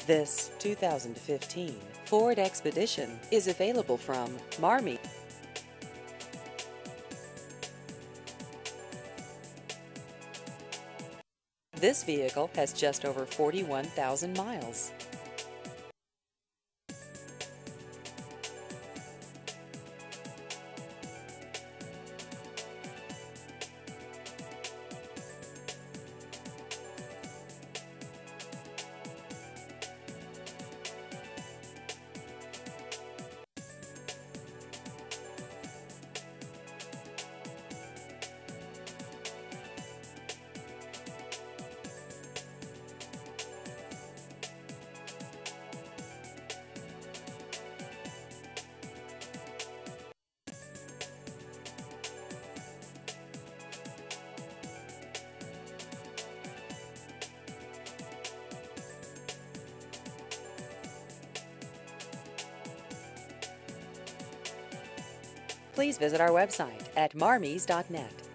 This 2015 Ford Expedition is available from Marmy. This vehicle has just over 41,000 miles. Please visit our website at marmys.net.